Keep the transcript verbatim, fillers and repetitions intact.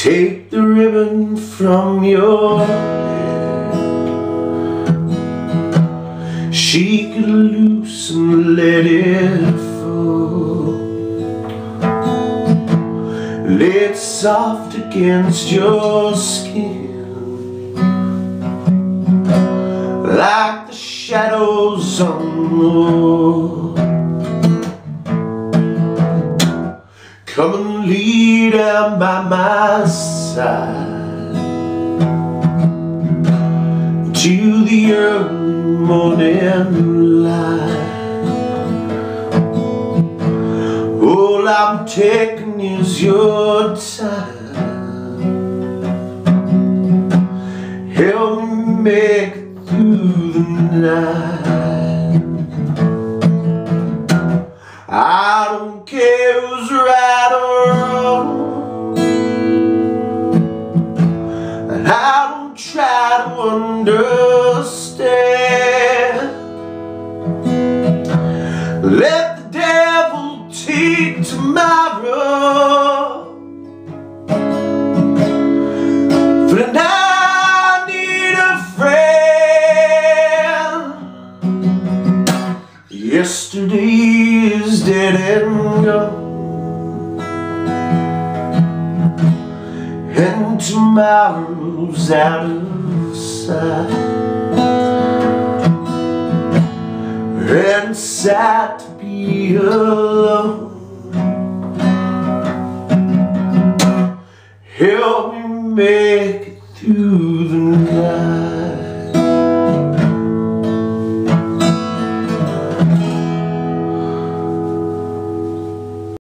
Take the ribbon from your hair. Shake it loose and let it fall. Lay it soft against your skin, like the shadows on the wall. Come and lay down by my side to the early morning light. All I'm taking is your time. Help me make it through the night. I don't care who's right or wrong, and I don't try to understand. Let the devil take tomorrow, for tonight I need a friend. Yesterday is dead and gone, and tomorrow's out of sight. And it's sad to be alone,